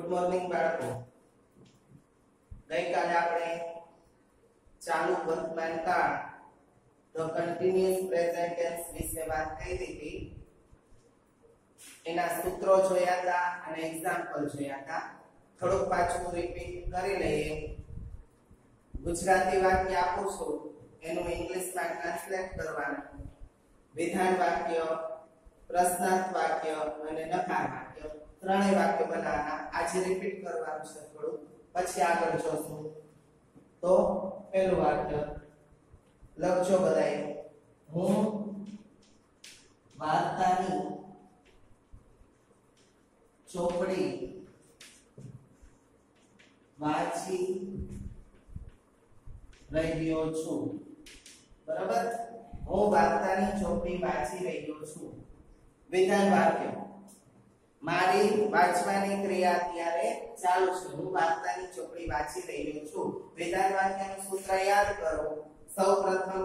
Good morning બાળકો. ગઈકાલે આપણે ચાલુ વર્તમાન કાળ ધ કન્ટિન્યુઅસ પ્રેઝન્ટ ટેન્સ વિશે વાત કરી હતી. એના સૂત્રો જોયા હતા અને એક્ઝામ્પલ જોયા હતા. થોડુંક પાછું રિપીટ કરી લઈએ. ગુજરાતી વાક્ય આપું છું, એનું ઇંગ્લિશમાં ટ્રાન્સલેટ કરવાનું. વિધાન વાક્ય, પ્રશ્નાર્થ વાક્ય અને નકાર વાક્ય ત્રણેય વાક્ય બનાવવાના. આજે રિપીટ કરવાનું છે થોડું, પછી આગળ જોશું. તો પહેલું વાક્ય લખજો બધાએ. હું વાર્તાની ચોપડી વાંચી રહ્યો છું. બરાબર? હું વાર્તાની ચોપડી વાંચી રહ્યો છું. વિધાન વાક્ય, મારી વાંચવાની ક્રિયા અત્યારે ચાલુ છે. હું વાર્તાની ચોપડી વાંચી રહ્યો છું. વિધાન વાક્યનું સૂત્ર યાદ કરો. સૌપ્રથમ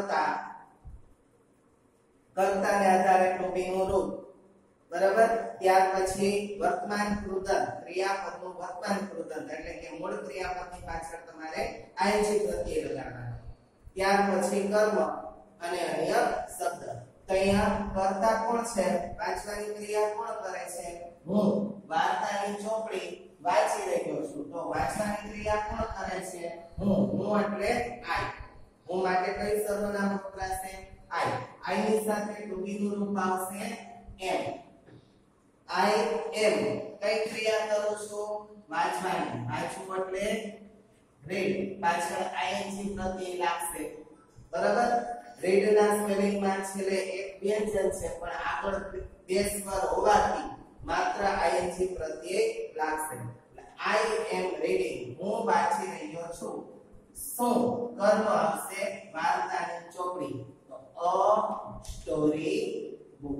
કર્તાને આધારે ટુ બી નું રૂપ. બરાબર? ત્યાર પછી વર્તમાન કૃદંત, ક્રિયાપદનું વર્તમાન કૃદંત એટલે કે મૂળ ક્રિયાપદની પાછળ તમારે આઈએનજી પ્રત્યય લગાડવાનો. ત્યાર પછી કર્મ અને અન્ય શબ્દ. તો અહીંયા કર્તા કોણ છે? વાંચવાની ક્રિયા કોણ કરે છે? હું વાર્તાની ચોપડી વાંચી રહ્યો છું. તો વાંચવાની ક્રિયા કોણ કરે છે? હું એટલે આઈ. હું માટે કઈ સર્વનામ વપરાશે? આઈ. આઈ ની સાથે ટુ બી નું રૂપ આવશે એમ. આઈ એમ કઈ ક્રિયા કરું છું? વાંચવાની. વાંચવું એટલે રીડ. પાછળ આઈએનજી પ્રત્યય લાગશે. બરાબર? રીડ ના સ્પેલિંગ માં છેલ્લે એક વ્યંજન છે, પણ આગળ બે સ્વર હોવાથી માત્ર આઈએનજી પ્રત્યય લાગશે. I am reading. હું વાંચી રહ્યો છું. શું કર્મ આવશે? વાર્તાની ચોપડી. તો અ સ્ટોરી બુક.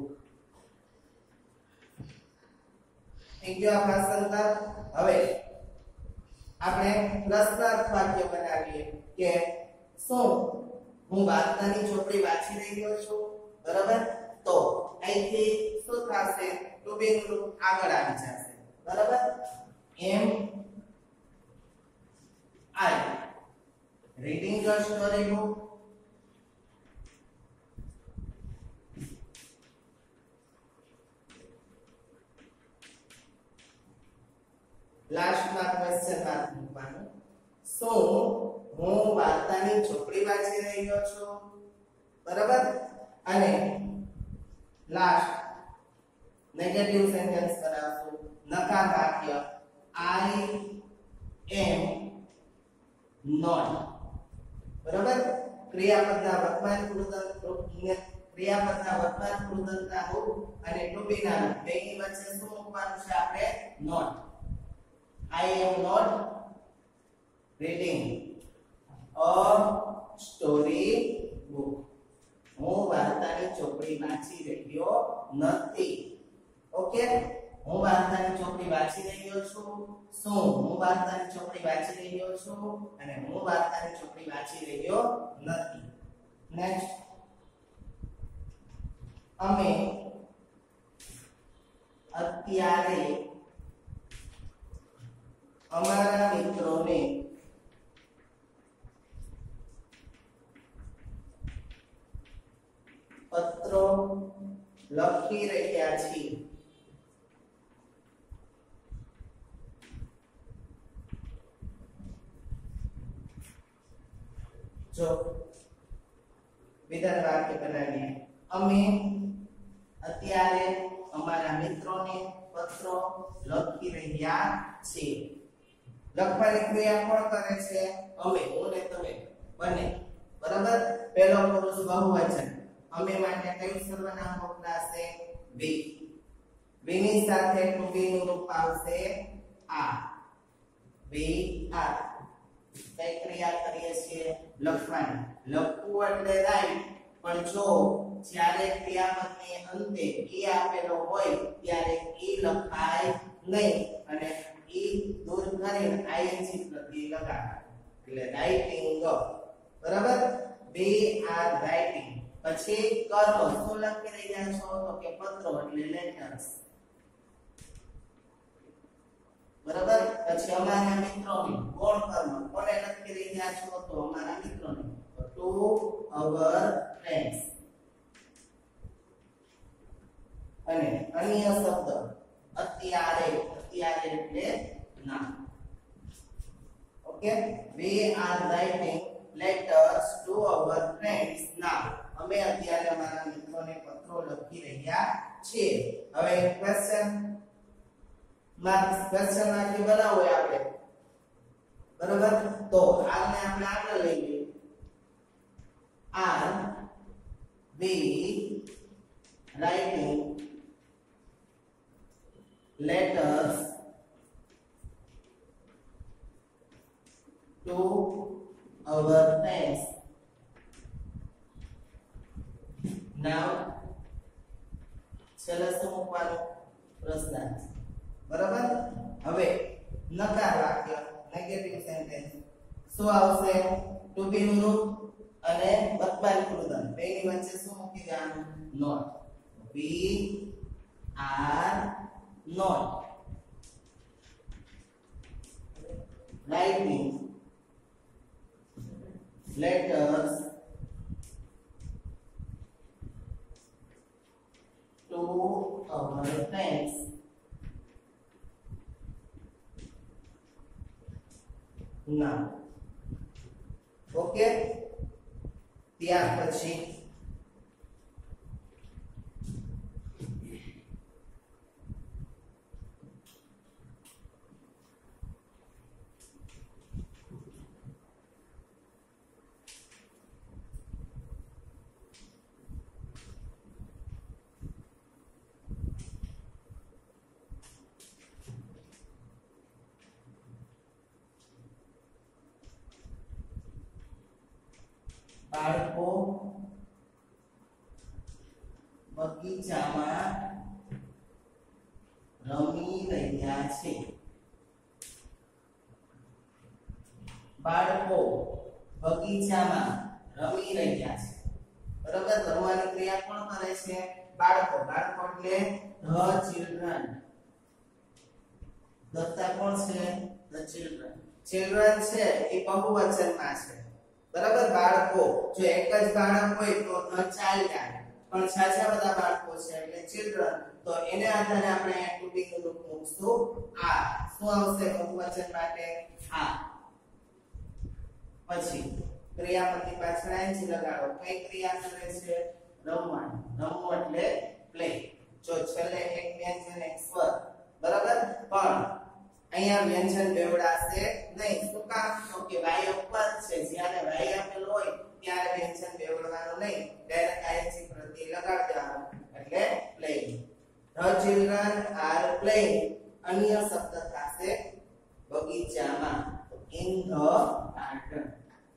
થઈ ગયો આ ભાષાંતર. હવે આપણે પ્રશ્નાર્થ વાક્ય બનાવીએ કે શું હું વાર્તાની ચોપડી વાંચી રહ્યો છું. બરાબર? તો અહીંથી શું થશે? ટુ બી નું રૂપ આગળ આવી જશે. બરાબર? Am I reading your story book. લાસ્ટમાં ક્વેશ્ચન માર્ક મૂકવાનું. શું હું વાર્તાની ચોપડી વાંચી રહ્યો છું. બરાબર? અને લાસ્ટ નેગેટિવ સેન્ટેન્સ કરાવશું. નકાર વાક્ય આઈ એમ નોટ. બરાબર? ક્રિયાપદના વર્તમાન કૃદંત ક્રિયાપદના વર્તમાન કૃદંતના રૂપ અને ટુ બી ના રૂપ બેની વચ્ચે શું મૂકવાનું છે આપણે? Not. I am not reading a story book. હું વાર્તાની ચોપડી વાંચી રહ્યો નથી. ઓકે? હું વાર્તાની ચોપડી વાંચી રહ્યો છું. શું હું વાર્તાની ચોપડી વાંચી રહ્યો છું અને હું વાર્તાની ચોપડી વાંચી રહ્યો નથી. નેક્સ્ટ, અમે અત્યારે અમારા મિત્રોને પત્રો લખી રહ્યા છીએ. જો વિધાન વાક્ય બનાવીએ. અમે અત્યારે અમારા મિત્રોને પત્રો લખી રહ્યા છીએ. લખવાની ક્રિયા કોણ કરે છે? અમે. હું ને તમે બંને. બરાબર? પહેલો પુરુષ બહુવચન. અમે માટે કઈ સર્વનામ વપરાશે? વી. વી ની સાથે ટુ બી નું રૂપ આવશે આ. We are. કઈ ક્રિયા કરીએ છીએ? લખવાની. લખવું એટલે રાઈટ. પણ જો જ્યારે ક્રિયાપદની અંતે ઈ આપેલો હોય ત્યારે ઈ લખાય નહીં અને ઈ દૂર કરીને આઈએનજી પ્રત્યય લગાડવાનું. એટલે રાઇટિંગ. બરાબર? We are writing. પછી કર્મ. શું લખી રહ્યા છો? તો કે પત્રો એટલે લેટર્સ. બરાબર પછી અમારા મિત્રોની કોણ કર્મ કોને લખી રહ્યા છો તો અમારા મિત્રોને ટુ અવર ફ્રેન્ડ્સ અને અન્ય શબ્દ અત્યારે અત્યારે એટલે ના okay we are writing letters to our friends now અમે અત્યારે અમારા મિત્રોને પત્રો લખી રહ્યા છીએ હવે ક્વેશ્ચન ક્વેશ્ચન માંથી બનાવો આપણે બરાબર તો આને આપણે આગળ લઈ લઈએ are we writing letters to our friends now છેલ્લે શું મૂકવાનું પ્રશ્નાર્થ બરાબર હવે નકાર વાક્ય નેગેટિવ સેન્ટેન્સ શું આવશે ટુ બી નું રૂપ અને વર્તમાન કૃદંત બેની વચ્ચે શું મૂકી દેવાનું not we are not writing letters to our friends now okay ત્યાર પછી બાળકો બગીચામાં રમી રહ્યા છે બાળકો બગીચામાં રમી રહ્યા છે બરાબર રમવાની ક્રિયા કોણ કરે છે બાળકો બાળકો એટલે ધ ચિલ્ડ્રન દત્તા કોણ છે ધ ચિલ્ડ્રન ચિલ્ડ્રન છે એ બહુવચનમાં છે બરાબર બાળકો જો એક જ બાળક હોય તો ધ ચાઇલ્ડ આવે પણ છાછા બધા બાળકો છે એટલે ચિલ્ડ્રન તો એને આધારે આપણે ટુ બી નું રૂપ મૂકશું આ શું આવશે બહુવચન માટે આ પછી ક્રિયાપદની પાછળ એન્જી લગાડો કઈ ક્રિયા કરે છે રમવાનું રમવું એટલે પ્લે જો છેલ્લે એક વ્યંજન એક સ્વર બરાબર પણ અહીંયા વ્યંજન બેવડાશે નહીં શું કામ તો કે વાય ઉપર છે જ્યારે વાય આપેલ હોય ત્યારે વ્યંજન બેવડવાનું નહીં ડાયરેક્ટ આઈએનજી પ્રત્યય લગાડી દેવાનું એટલે playing the children are playing અન્ય શબ્દ થશે બગીચામાં ઇન ધ ગાર્ડન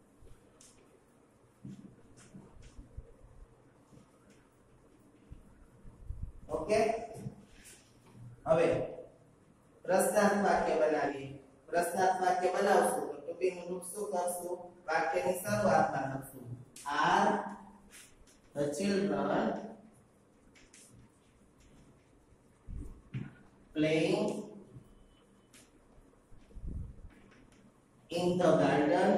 ઓકે હવે પ્રશ્નાર્થ વાક્ય બનાવીએ પ્રશ્નાર્થ વાક્ય બનાવશું તો ટુ બી નું રૂપ શું કરશું વાક્યની શરૂઆતમાં લખશું are the children playing in the garden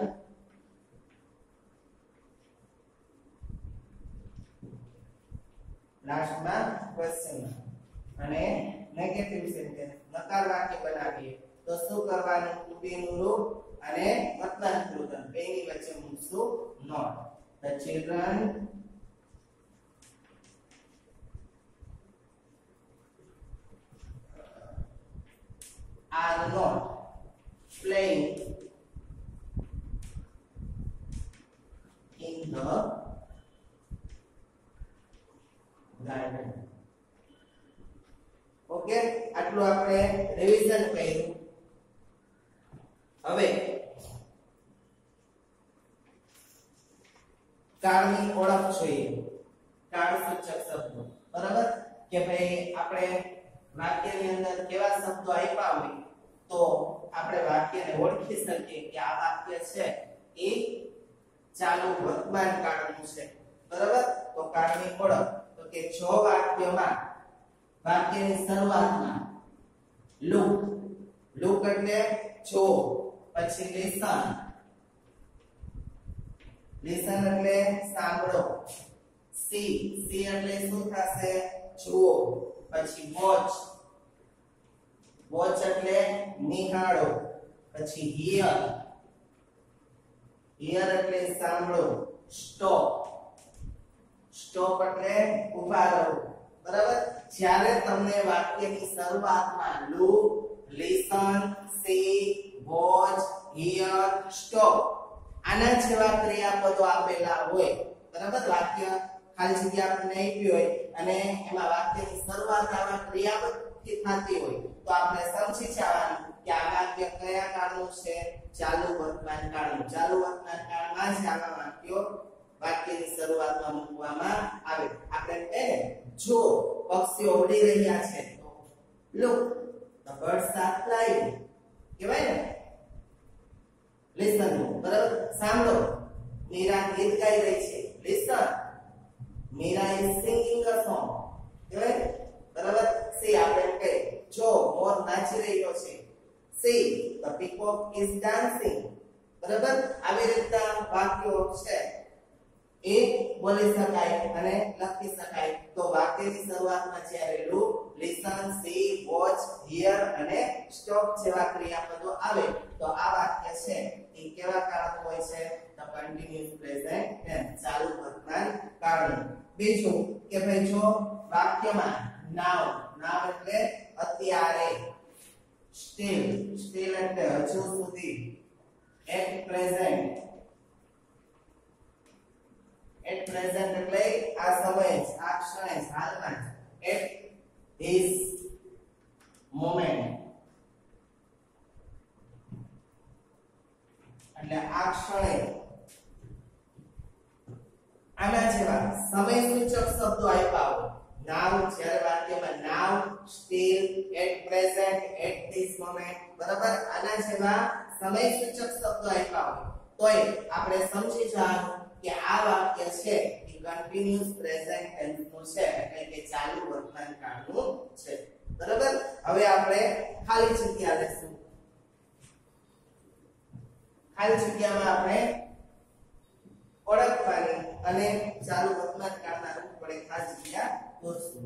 લાસ્ટમાં ક્વેશ્ચન અને નેગેટિવ સેન્ટેન્સ નકાર વાક્ય બનાવીએ તો શું કરવાનું ટુ બી નું રૂપ અને વર્તમાન કૃદંત બેની વચ્ચે મૂકશું not the children are not playing in the garden okay આટલું આપણે રિવિઝન કર્યું હવે કાળની ઓળખ જોઈએ કાળ સૂચક શબ્દો બરાબર કે ભાઈ આપણે વાક્યની અંદર કેવા શબ્દો આપ્યા હોય તો આપણે વાક્યને ઓળખી શકીએ કે આ વાક્ય છે એ ચાલુ વર્તમાન કાળનું છે બરાબર તો કાળની ઓળખ તો કે જો વાક્યમાં વાક્યની શરૂઆતમાં લુક લુક એટલે જો, પછી લિસન, લિસન એટલે સાંભળો, સી, સી એટલે શું થશે? જુઓ, પછી વોચ, વોચ એટલે નિહાળો, પછી હિયર, હિયર એટલે સાંભળો, સ્ટોપ, સ્ટોપ એટલે ઊભા રહો. બરાબર? જ્યારે તમને વાક્યની શરૂઆતમાં look, listen, see, watch, hear, stop આના જેવા ક્રિયાપદો આપેલા હોય, બરાબર, વાક્ય ખાલી જગ્યા આપણને આપી હોય અને એમાં વાક્યની શરૂઆત આવા ક્રિયાપદથી થતી હોય તો આપણે સમજી જવાનું કે આ વાક્ય કયા કાળનું છે? ચાલુ વર્તમાન કાળનું. ચાલુ વર્તમાન કાળમાં જ આવા વાક્યો વાક્યની શરૂઆતમાં મૂકવામાં આવે. આપણે કહીએ જો પક્ષીઓ ઉડી રહ્યા છે તો look the birds are flying કહેવાય ને. લિસન, બરાબર, સાંભળો, મીરા ગીત ગાઈ રહી છે. Listen, Meera is singing a song કહેવાય, બરાબર. સી આપણે કહીએ જો મોર નાચી રહ્યો છે. See the peacock is dancing બરાબર. આવી રીતના વાક્યો છે એ બોલી શકાય અને લખી શકાય. તો વાક્યની શરૂઆતમાં જ્યારે look, listen, see, watch, hear અને સ્ટોપ જેવા ક્રિયાપદો આવે તો આ વાક્ય છે એ કેવા કાળનું હોય છે? તો કન્ટિન્યુઅસ પ્રેઝન્ટ ટેન્સ, ચાલુ વર્તમાન કાળનું. બીજું કે ભાઈ જો વાક્યમાં નાઉ, નાઉ એટલે અત્યારે, સ્ટીલ, સ્ટીલ એટલે હજુ સુધી, એટ પ્રેઝન્ટ, એટ પ્રેઝન્ટ એટલે આ સમયે જ, આ ક્ષણે જ, હાલમાં જ. એટ ધીસ મોમેન્ટ એટલે આ ક્ષણે. આના જેવા સમય સૂચક શબ્દો આપ્યા હોય. નાઉ, જ્યારે વાક્યમાં now, still, at present, at this moment, બરાબર, આના જેવા સમય સૂચક શબ્દો આપ્યા હોય તોય આપણે સમજી જવાનું કે આ વાક્ય છે એ કન્ટિન્યુઅસ પ્રેઝન્ટ ટેન્સ નું છે, એટલે કે ચાલુ વર્તમાન કાળનું છે. બરાબર? હવે આપણે ખાલી જગ્યા લેશું. ખાલી જગ્યામાં આપણે ઓળખવાની અને ચાલુ વર્તમાન કાળના રૂપ વડે ખાલી જગ્યા દોરશું.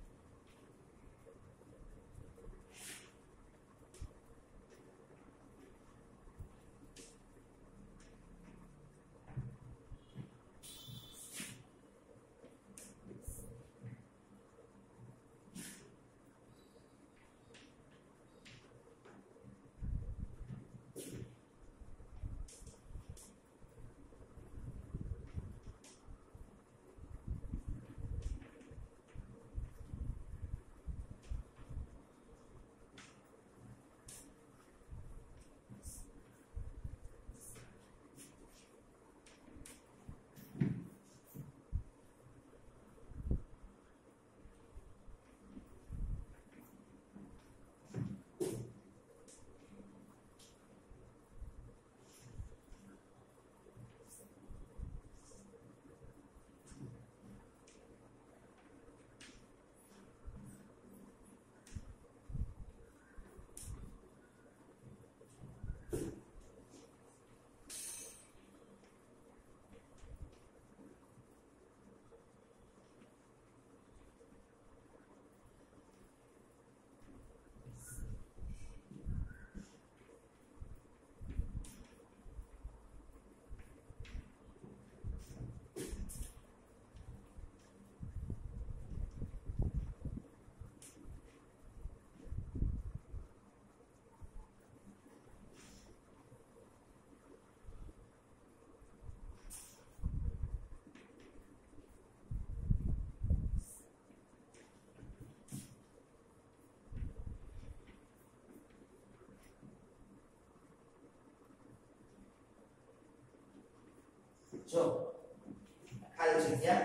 જો ખાલી જગ્યા.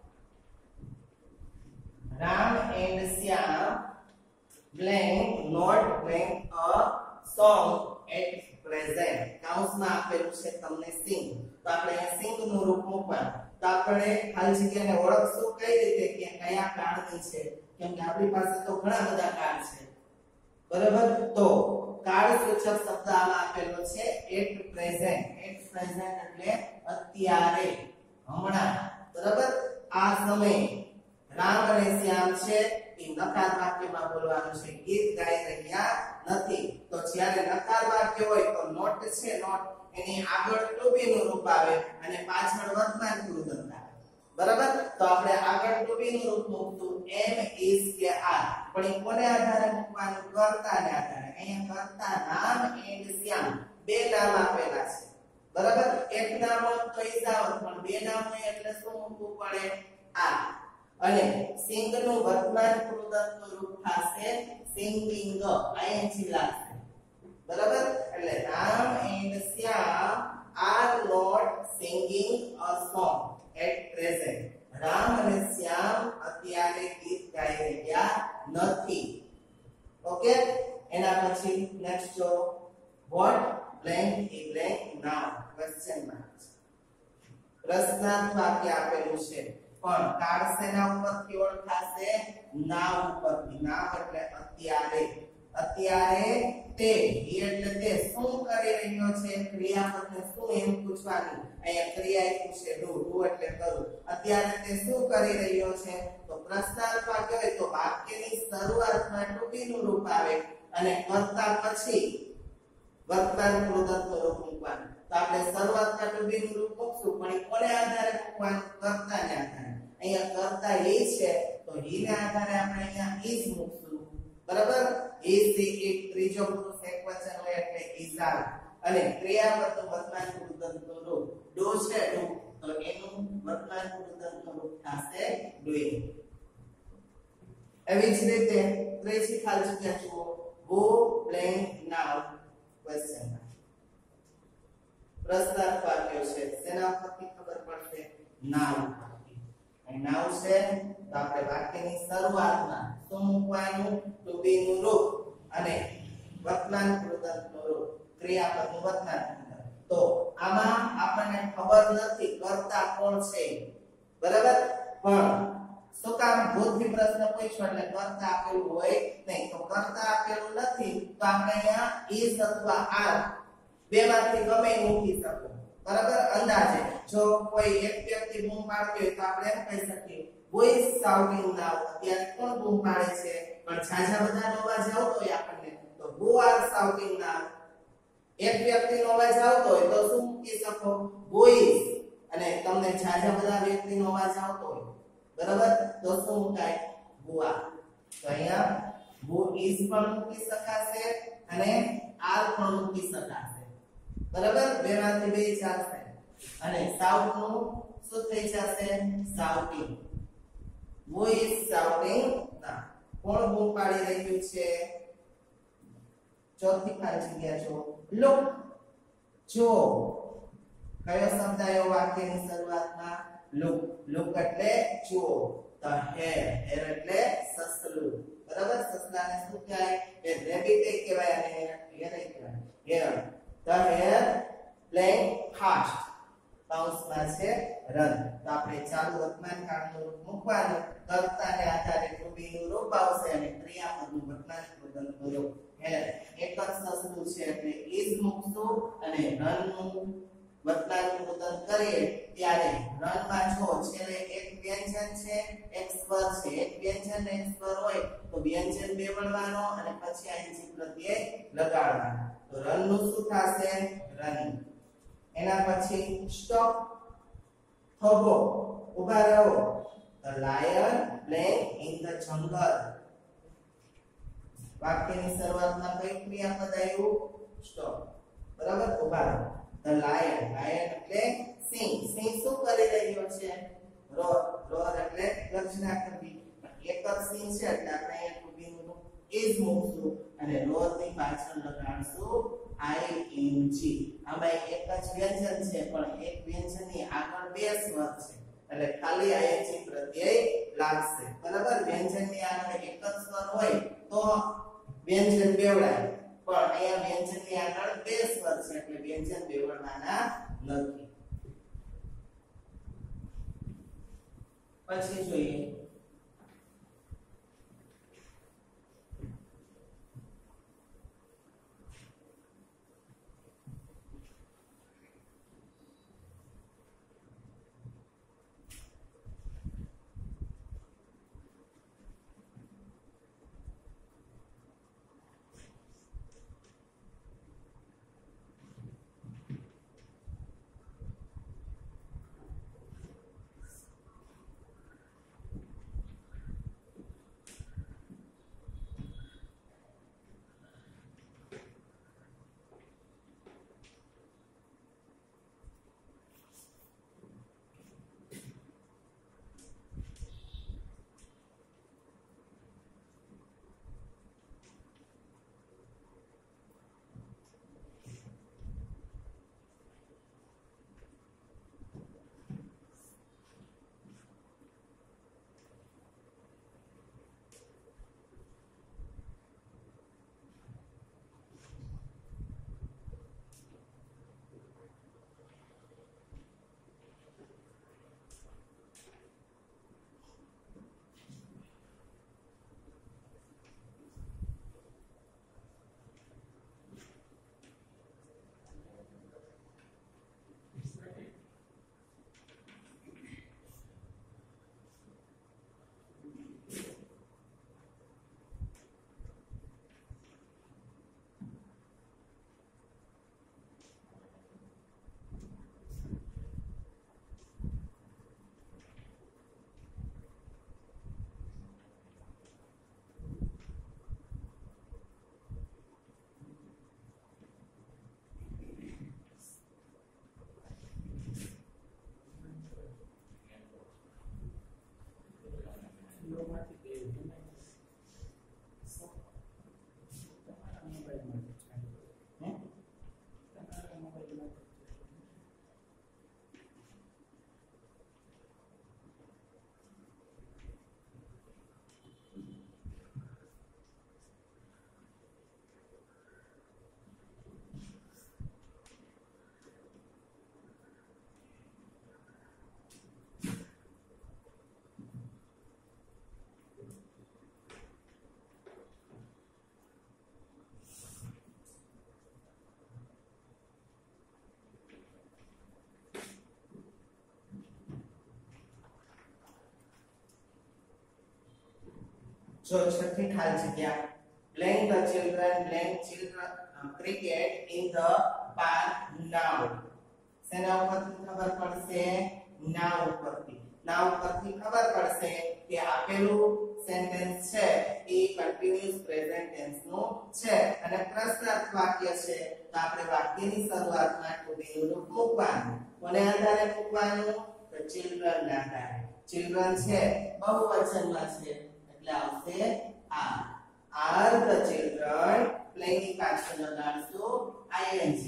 Ram and Shyam blank not playing a song at present. કાઉન્સમાં આપેલું છે તમને sing, તો આપણે અહીંયા sing નું રૂપ મૂકવાનું. તો આપણે ખાલી જગ્યાને ઓળખશું કઈ રીતે કે કયા કાળની છે, કેમ કે આપણી પાસે તો ઘણા બધા કાળ છે. બરાબર? તો કાળસૂચક શબ્દ આમાં આપેલો છે એટ પ્રેઝન્ટ એટલે અત્યારે હમણાં બરાબર આ સમય રામ અને શ્યામ છે એ નકાર વાક્યમાં બોલવાનું છે ગીત ગાઈ રહ્યા નથી તો જ્યારે નકાર વાક્ય હોય તો નોટ છે નોટ એની આગળ ટુ બી નું રૂપ આવે અને પાછળ વર્તમાન કૃદંત આવે બરાબર તો આપણે આગળ ટુ બી નું રૂપ મૂકતું એમ ઇઝ કે આર પણ એ કોને આધારે મૂકવાનું કર્તાને આધારે અહીંયા કર્તા રામ એન્ડ શ્યામ બે નામ આપેલા છે બરાબર એક નામ હોય તો ઈજાવત પણ બે નામ હોય એટલે શું મૂકવું પડે આ અને સિંગ નું વર્તમાન કૃદંત નું રૂપ થશે સિંગિંગ આઈએનજી લાગશે બરાબર એટલે Ram and Shyam are not singing a song at present Ram અને શ્યામ અત્યારે ગીત ગાઈ રહ્યા નથી ઓકે એના પછી નેક્સ્ટ જો what blank a blank noun question mark પ્રશ્નાર્થ વાક્ય આપેલું છે પણ કાળ સેના ઉપરથી ઓળખાશે નામ ઉપરથી નામ એટલે અત્યારે અત્યારે તે એટલે તે શું કરી રહ્યો છે ક્રિયાપદને શું એમ પૂછવાનું અહીંયા ક્રિયા આપ્યું છે ડુ એટલે કરું અત્યારે તે શું કરી રહ્યો છે તો પ્રશ્નાર્થ વાક્ય હોય તો વાક્યની શરૂઆતમાં ટુ બી નું રૂપ આવે અને કર્તા પછી વર્તમાન કૃદંત નું રૂપ મૂકવાનું તો આપણે શરૂઆતમાં ટુ બી નું રૂપ મૂકશું પણ એ કોને આધારે મૂકવાનું કર્તાને આધારે અહીંયા કર્તા એ છે તો હી ને આધારે આપણે અહીંયા ઇઝ મૂકશું બરાબર ઇઝ ધી ઇટ ત્રીજો પુરુષ એકવચન હોય એટલે ઇઝ આર અને ક્રિયાપદનું વર્તમાન કૃદંત નું રૂપ ડુ છે ડુ તો એનું વર્તમાન કૃદંત નું રૂપ થશે ડુઇંગ એવી જ રીતે ત્રીજી ખાલી જગ્યા જુઓ ગો બ્લેન્ક નાઉ ક્વેશ્ચન પ્રશ્નાર્થ વાક્ય છે તેના પરથી ખબર પડશે નાઉ અહીં નાઉ છે તો આપણે વાક્યની શરૂઆતમાં શું મૂકવાનું ટુ બી નું રૂપ અને વર્તમાન કૃદંત નું રૂપ ક્રિયાપદનું વર્તમાન કૃદંત તો આમાં આપણને ખબર નથી કર્તા કોણ છે બરાબર પણ શું કામ ભૂતથી પ્રશ્ન પૂછ્યો એટલે કર્તા આપેલું હોય નહીં તો કર્તા આપેલું નથી તો આપણે અહીંયા ઇઝ અથવા આર બેમાંથી ગમે મૂકી શકો બરાબર અંદાજે જો કોઈ એક વ્યક્તિ બૂમ પાડતી હોય તો આપણે એમ કહી શકીએ who is shouting now અત્યારે કોણ બૂમ પાડે છે પણ છાછા બધાનો અવાજ આવતો હોય આપણને તો who are shouting now એક વ્યક્તિનો અવાજ આવતો હોય તો શું મૂકી શકો who is અને તમને છાછા બધા વ્યક્તિનો અવાજ આવતો હોય બરાબર તો શું મુકાય who are તો અહીંયા who is પણ મૂકી શકાશે અને are પણ મૂકી શકાશે બરાબર બેમાંથી બે ચાલશે અને સાઉટ નું શું થઈ જશે શાઉટિંગ who is shouting ના કોણ બૂમ પાડી રહ્યું છે ચોથી ખાલી જગ્યા જો look જો કયો શબ્દ આવ્યો વાક્યની શરૂઆતમાં look એટલે જુઓ the hare એટલે સસલું બરાબર સસલાને શું કહેવાય એ રેબિટ કહેવાય અને હેરે કહેવાય Heran the hare playing fast પાઉસમાં છે રન તો આપણે ચાલુ વર્તમાન કાળનું રૂપ મૂકવાનું કર્તાને આધારે ટુ બી નું રૂપ આવશે અને ક્રિયાપદનું વર્તમાન કૃદંતનું રૂપ હેર એક જ સસલું છે એટલે ઇઝ મૂકશું અને રન નું વર્તમાન કૃદંત કરીએ ત્યારે રન માં જો છેલ્લે એક વ્યંજન છે એક સ્વર છે એક વ્યંજન ને એક સ્વર હોય તો વ્યંજન બે વળવાનો અને પછી આઈજી પ્રત્યય લગાડવાનો તો રન નું શું થશે રનિંગ એના પછી સ્ટોપ થોભો ઉભા રહો the lion playing in the jungle વાક્યની શરૂઆતમાં કઈ ક્રિયાપદ આવ્યું સ્ટોપ બરાબર ઉભા રહો the lion એટલે સિંહ શું કરી રહ્યો છે રોર એટલે ગર્જના કરવી એક જ સિંહ છે એટલે આપણે અહીંયા ટુ બી નું ઇઝ મૂકશું અને રોર ની પાછળ લગાડશું ing આમાં એક જ વ્યંજન છે પણ એક વ્યંજનની આગળ બે સ્વર છે એટલે ખાલી ing પ્રત્યય લાગશે બરાબર વ્યંજનની આગળ એક જ સ્વર હોય તો વ્યંજન બેવડાય પણ અહીંયા વ્યંજનની આગળ બે સ્વર છે એટલે વ્યંજન બેવડવાના નથી પછી જોઈએ જો છઠ્ઠી ખાલી જગ્યા playing the children cricket in the park now. સેના ઉપરથી ખબર પડશે now ઉપરથી. now ઉપરથી ખબર પડશે કે આપેલું સેન્ટેન્સ છે એ કન્ટિન્યુઅસ પ્રેઝન્ટ ટેન્સ નું છે અને પ્રશ્નાર્થ વાક્ય છે તો આપણે વાક્યની શરૂઆતમાં to be નું રૂપ મૂકવાનું. કોને આધારે મૂકવાનું? તો children ના આધારે. children છે બહુવચનમાં છે એટલે આવશે are the children playing પાછળ લગાડશું ing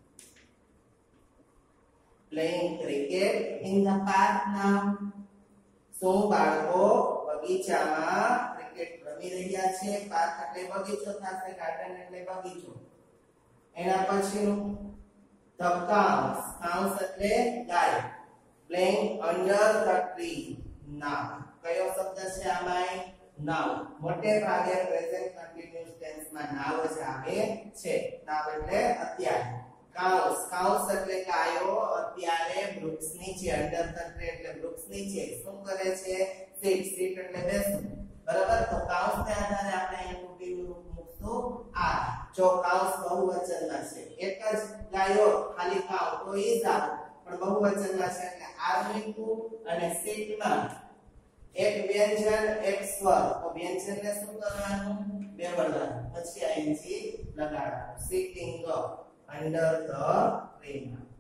playing cricket in the park now. શું બાળકો બગીચામાં ક્રિકેટ રમી રહ્યા છે? પાર્ક એટલે બગીચો થશે, ગાર્ડન એટલે બગીચો. એના પછીનું the cows એટલે ગાય. playing under the tree now. કયો શબ્દ છે આમાં? now. મોટે ભાગે પ્રેઝન્ટ કન્ટિન્યુઅસ ટેન્સ માં now જ આવે છે. now એટલે અત્યારે. cows એટલે ગાયો અત્યારે વૃક્ષ નીચે, under the tree એટલે વૃક્ષ નીચે શું કરે છે? sit એટલે બેસવું. બરાબર? તો cows ને આધારે આપણે અહીંયા to be નું રૂપ મૂકશું are. જો cows બહુવચનમાં છે, એક જ ગાયો ખાલી cow તો is are, પણ બહુવચનમાં છે એટલે are મૂક્યું અને sit માં એક વ્યંજન એક સ્વર, તો વ્યંજનને શું કરવાનું? બેવડવાનું, પછી ing લગાડવાનું. sitting under the tree.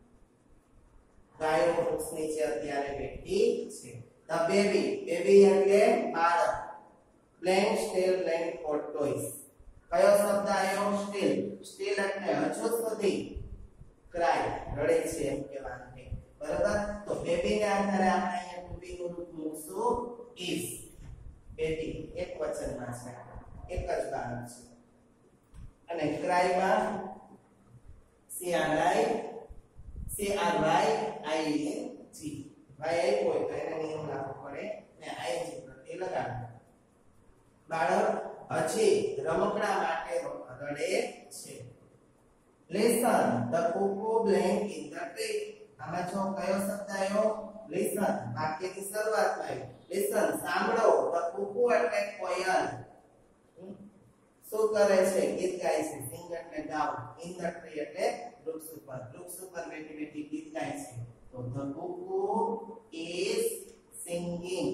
ગાયો વૃક્ષ નીચે અત્યારે બેઠી છે. the baby એટલે બાળક. playing for toys. કયો શબ્દ આવ્યો? still એટલે હજુ સુધી. cry રડે છે એમ કહેવાનું છે. બરાબર? તો બેબી ને આધારે આપણે અહીંયા to be નું રૂપ મૂકશું is. બેબી એક વચનમાં છે, એક જ બાળક છે. અને cry માં CRY ING. ભાઈ આપ્યો હોય તો એને નિયમ લાગુ પડે ને ING પ્રત્યે લગાડવું. બાળક હજી રમકડા માટે રડે છે. listen the cuckoo playing in the tree. આમાં જો કયો શબ્દ આવ્યો? listen. વાક્યની શરૂઆતમાં આવ્યો listen. સાંભળો. the cuckoo એટલે કોયલ શું કરે છે? ગીત ગાય છે. sing એટલે ગાવ. in the tree એટલે વૃક્ષ ઉપર બેઠી બેઠી ગીત ગાય છે. તો the cuckoo is singing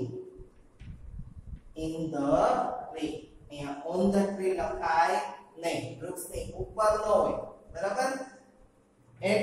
in the tree. અહીંયા on the tree લખાય નહીં, વૃક્ષની ઉપર ન હોય. બરાબર? at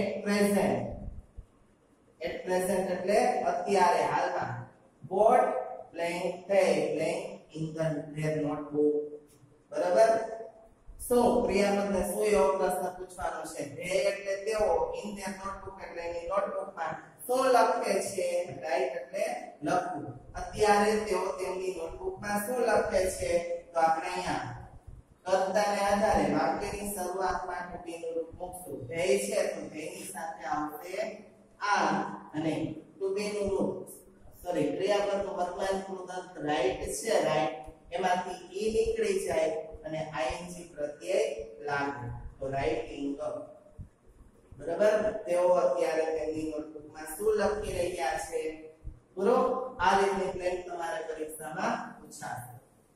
present એટલે અત્યારે, હાલમાં. board playing in their notebook. બરાબર? શું ક્રિયાપદને શું એવો પ્રશ્ન પૂછવાનો છે? they એટલે તેઓ, in their notebook એટલે એની નોટબુકમાં શું લખે છે? રાઈટ એટલે લખવું. અત્યારે તેઓ તેમની નોટબુકમાં શું લખે છે? તો આપણે અહીંયા કર્તાને આધારે વાક્યની શરૂઆતમાં to be નું રૂપ મૂકશું. they છે તો તેની સાથે આવશે are અને to be નું રૂપ ક્રિયાપદનું વર્તમાન કૃદંત રાઈટ છે, રાઈટ એમાંથી ઈ નીકળી જાય અને ing પ્રત્યય લાગે તો રાઇટિંગ. બરાબર? તેઓ અત્યારે તેમની નોટબુકમાં શું લખી રહ્યા છે? બરોબર? આ રીતની પ્લેન તમારે પરીક્ષામાં પૂછાશે.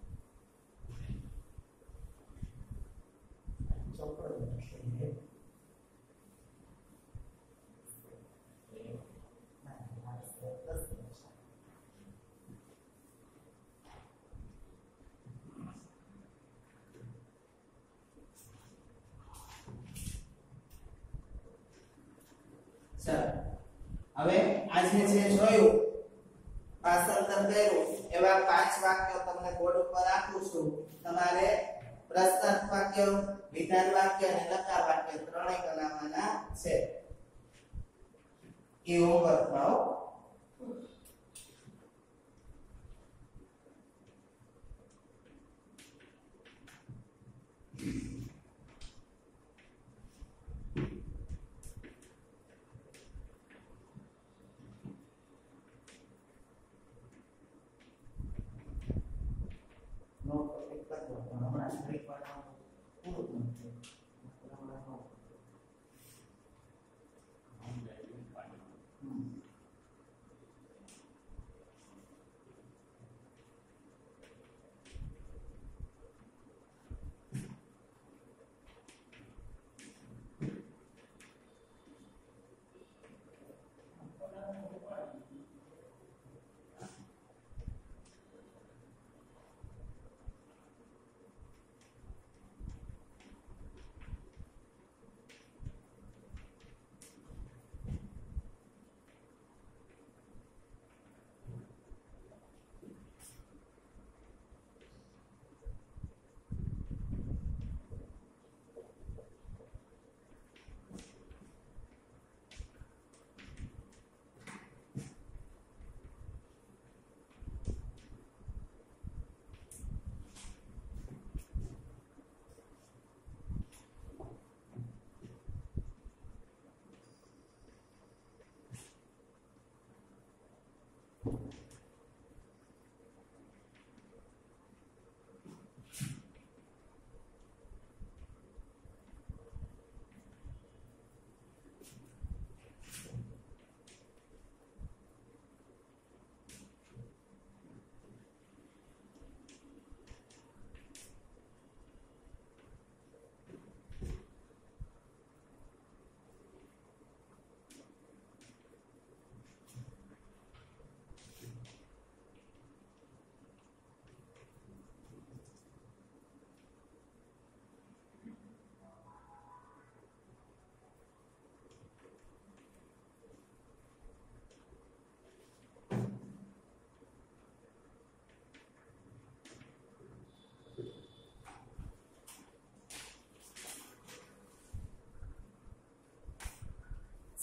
હવે આજે જે જોયું ભાષાંતર કર્યું એવા 5 વાક્યો તમને બોર્ડ ઉપર આપું છું. તમારે પ્રશ્નાર્થ વાક્ય, વિધાન વાક્ય અને લકાર વાક્ય ત્રણેય બનાવવાના છે. એ હોમવર્કમાં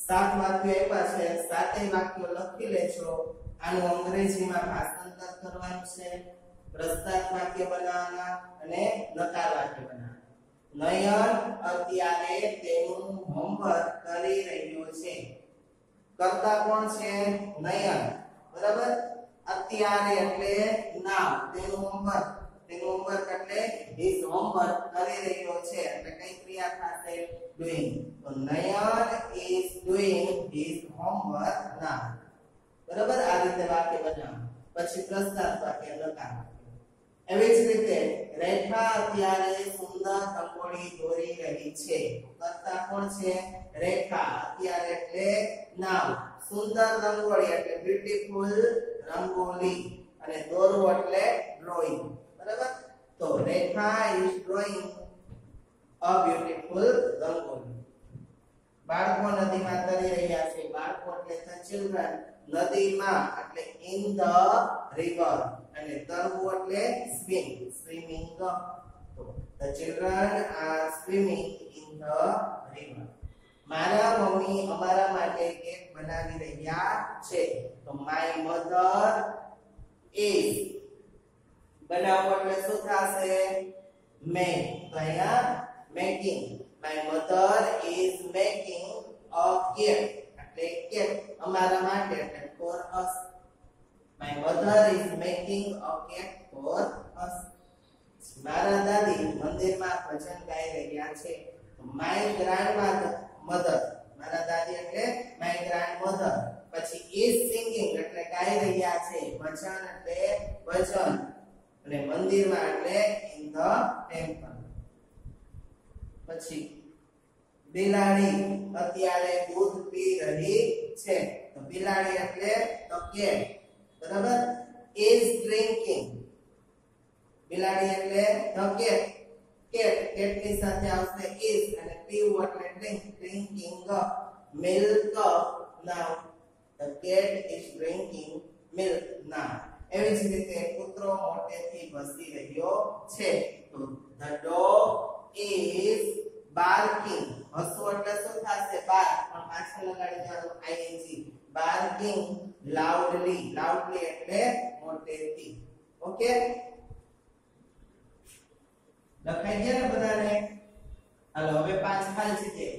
7 વાક્યો આપ્યા છે, 7 વાક્યો લખી લેજો. આનું અંગ્રેજીમાં ભાષાંતર કરવાનું છે, પ્રસ્તાવ વાક્ય બનાવવાના અને નકાર વાક્ય બનાવવાના. નયન અત્યારે તેનું હોમવર્ક કરી રહ્યો છે. કરતા કોણ છે? નયન. બરાબર? અત્યારે એટલે નામ, તેનું હોમવર્ક એટલે his homework કરી રહ્યો છે એટલે કઈ ક્રિયા થશે? doing. તો નયન is doing his homework now. બરાબર? આ રીતે વાક્ય બનાવો. પછી પ્રસ્તાવ વાક્ય લખાવો. એવી જ રીતે રેખા અત્યારે સુંદર રંગોળી દોરી રહી છે. કરતા કોણ છે? રેખા. અત્યારે એટલે નામ, સુંદર રંગોળી એટલે બ્યુટીફુલ રંગોળી, અને દોરવું એટલે ડ્રોઈંગ. બરાબર? તો રેખા is drawing a beautiful rangoli. બાળકો નદીમાં તરી રહ્યા છે. બાળકો એટલે the children. નદીમાં એટલે in the river, અને તરવું એટલે swimming. તો the children are swimming in the river. મારા મમ્મી અમારા માટે કેક બનાવી રહ્યા છે. તો my mother is, બનાવવું એટલે શું થશે? make. તો અહીંયા making. my mother is making a cake એટલે કેક અમારા માટે એટલે for us. my mother is making a cake for us. મારા દાદી મંદિરમાં ભજન ગાઈ રહ્યા છે. my grandmother, મારા દાદી એટલે my grandmother. પછી is singing એટલે ગાઈ રહ્યા છે. ભજન એટલે ભજન, અને મંદિરમાં એટલે in the temple. પછી બિલાડી અત્યારે દૂધ પી રહી છે. તો બિલાડી એટલે તો cat. બરાબર? is drinking. બિલાડી એટલે તો cat. cat ની સાથે આવશે is, અને પીવું એટલે drinking milk now. the cat is drinking milk now. એવી જ રીતે કૂતરો મોટેથી ભસી રહ્યો છે. તો the dog is barking. હસવું એટલે શું થશે? બાર, પણ પાછળ લગાડી દેવાનું ing. barking loudly. એટલે મોટેથી. ઓકે, લખાઈ ગયા ને બધાને? હાલો હવે 5 ખાલી જગ્યાએ.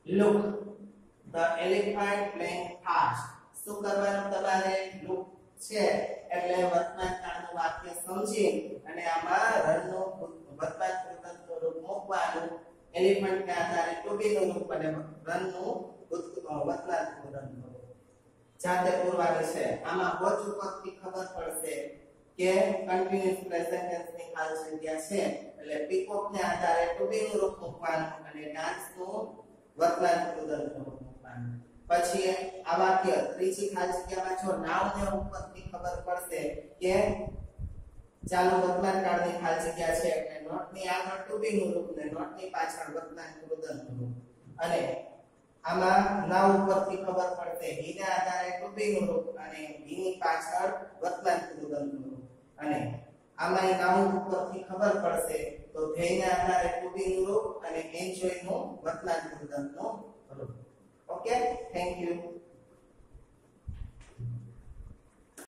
look the elephant playing fast. શું કરવાનું તમારે? look છે એટલે વર્તમાન કાળનું વાક્ય સમજી અને આમાં રન નું વર્તમાન કૃતકનું રૂપ મૂકવાનું. એલિફન્ટ ને આધારે ટુ બી નું રૂપ અને રન નું વર્તમાન કૃતકનું રૂપ જાતે પૂરવાનું છે. આમાં હોચ ઉપરથી ખબર પડશે કે કન્ટિન્યુઅસ પ્રેઝન્ટ ટેન્સ ની ખાલી જગ્યા છે એટલે પીકોક ને આધારે ટુ બી નું રૂપ મૂકવાનું અને ડાન્સ નું વર્તમાન કૃતકનું રૂપ મૂકવાનું. પછી આ વાક્ય ત્રીજી ખાલી જગ્યામાં જો નાઉન ને ઉપરથી ખબર પડશે કે ચાલુ વર્તમાન કાળની ખાલી જગ્યા છે એટલે નોટ ની આગળ ટુ બી નું રૂપ ને નોટ ની પાછળ વર્તમાન કૃતકનું રૂપ. અને આમાં નાઉન ઉપરથી ખબર પડશે હી ને આધારે ટુ બી નું રૂપ અને હી ની પાછળ વર્તમાન કૃતકનું રૂપ. અને આમાં નાઉન ઉપરથી ખબર પડશે તો ધેય ને આધારે ટુ બી નું રૂપ અને એન્જોય નું વર્તમાન કૃતકનું રૂપ. Okay, thank you.